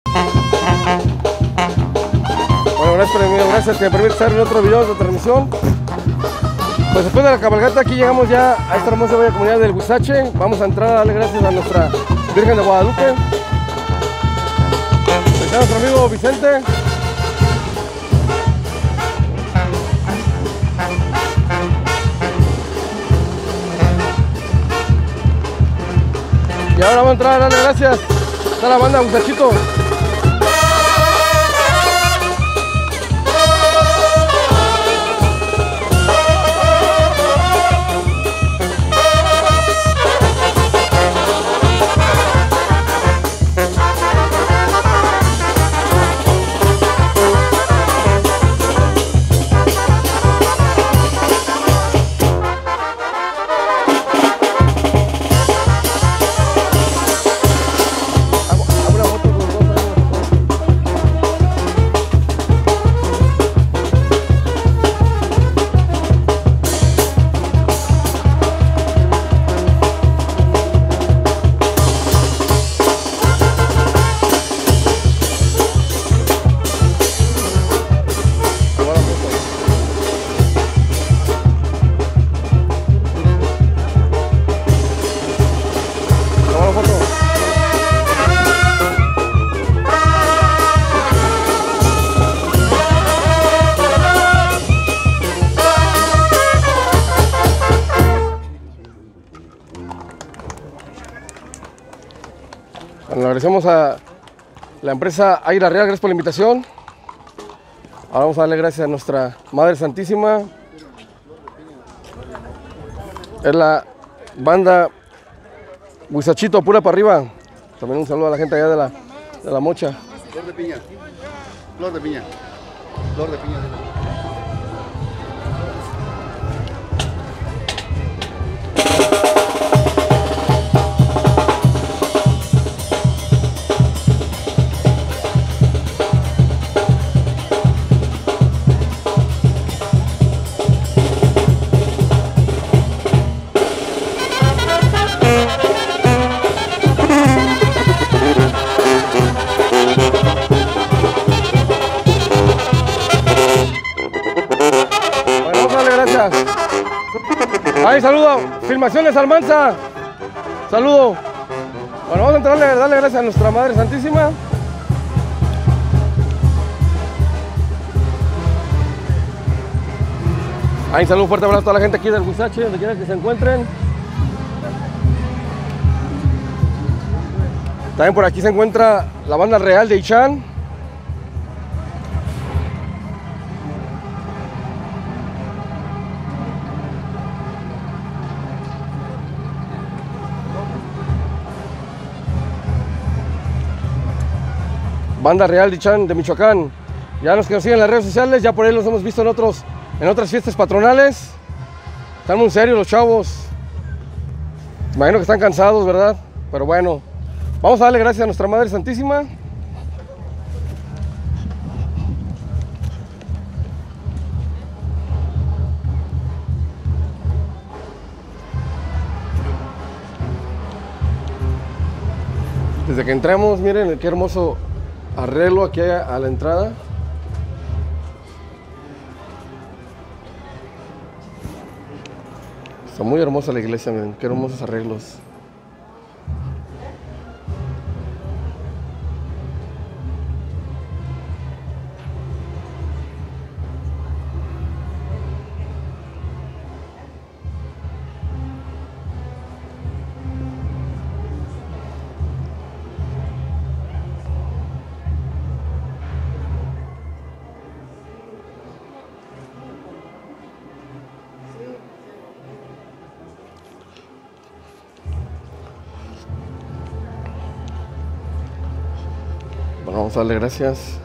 Bueno, gracias, amigo, gracias que me permite estar en otro video de transmisión. Pues después de la cabalgata aquí llegamos ya a esta hermosa bella comunidad del Huizache. Vamos a entrar a darle gracias a nuestra Virgen de Guadalupe. Está nuestro amigo Vicente. Y ahora vamos a entrar a darle gracias a la banda Huizachito. Bueno, agradecemos a la empresa Águila Real, gracias por la invitación. Ahora vamos a darle gracias a nuestra Madre Santísima. Es la banda Huizachito, pura para arriba. También un saludo a la gente allá de la Mocha. Flor de piña, flor de piña, flor de piña. Ahí, saludo, Filmaciones Almanza, saludo. Bueno, vamos a entrarle, darle gracias a nuestra Madre Santísima. Ahí, saludo, fuerte abrazo a toda la gente aquí del Huizache, donde quiera que se encuentren. También por aquí se encuentra la banda real de Ichán. Banda Real de Ichán de Michoacán. Ya los que nos siguen en las redes sociales, ya por ahí los hemos visto en otras fiestas patronales. Están muy serios los chavos. Imagino que están cansados, ¿verdad? Pero bueno, vamos a darle gracias a nuestra Madre Santísima. Desde que entramos, miren qué hermoso arreglo aquí a la entrada. Está muy hermosa la iglesia, miren, qué hermosos arreglos. Bueno, vamos a darle gracias.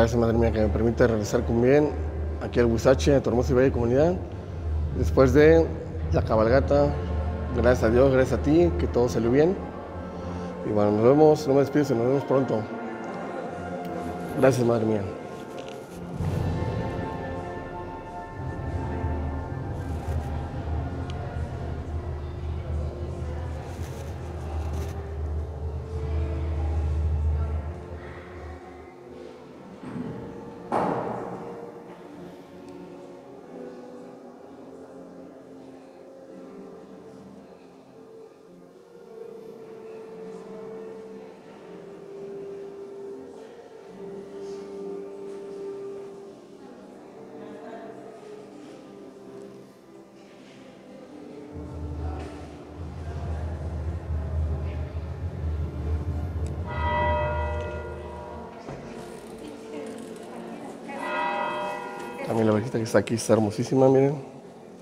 Gracias, madre mía, que me permite regresar con bien aquí al Huizache, a tu hermosa y bella comunidad. Después de la cabalgata, gracias a Dios, gracias a ti, que todo salió bien. Y bueno, nos vemos, no me despido, nos vemos pronto. Gracias, madre mía. También la ovejita que está aquí está hermosísima, miren.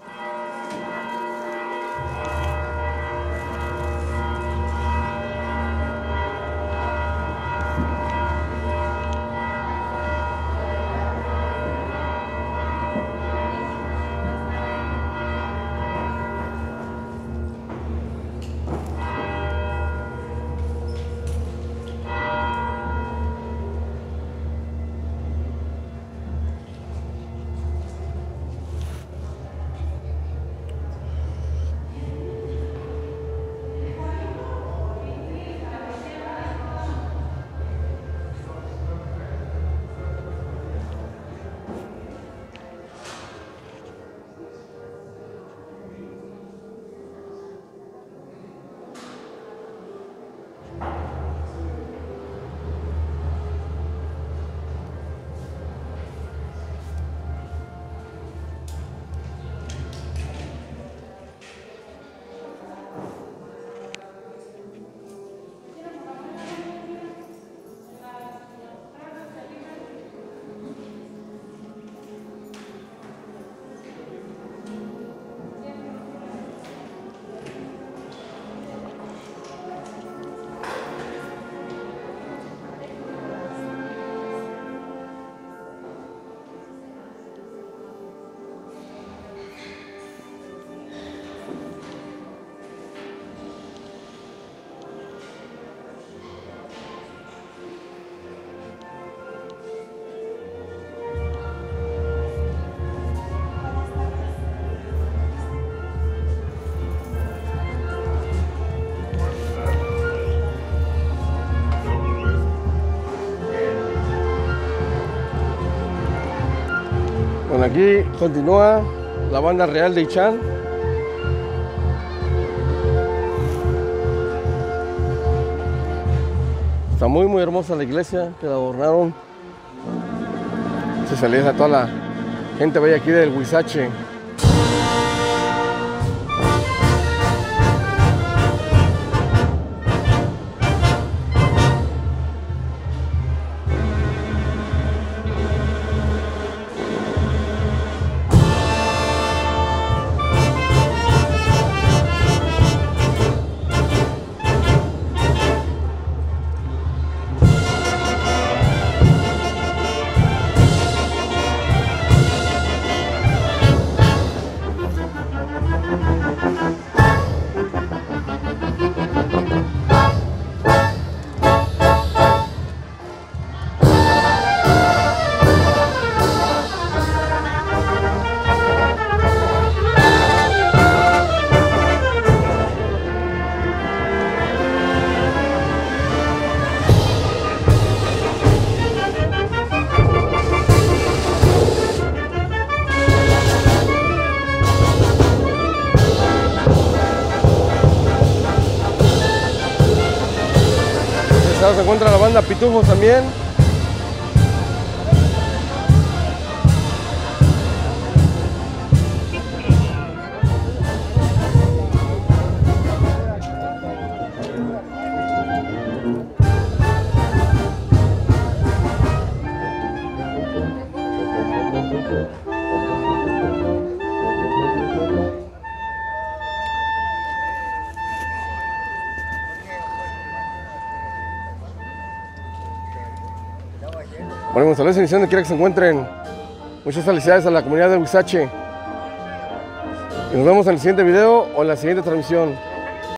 Bueno, aquí continúa la banda real de Ichan. Está muy hermosa la iglesia, que la adornaron. Se salía a toda la gente bella aquí del Huizache. Se encuentra la banda Pitufos también. Bueno, González, donde quiera que se encuentren. Muchas felicidades a la comunidad de Huizache. Y nos vemos en el siguiente video o en la siguiente transmisión.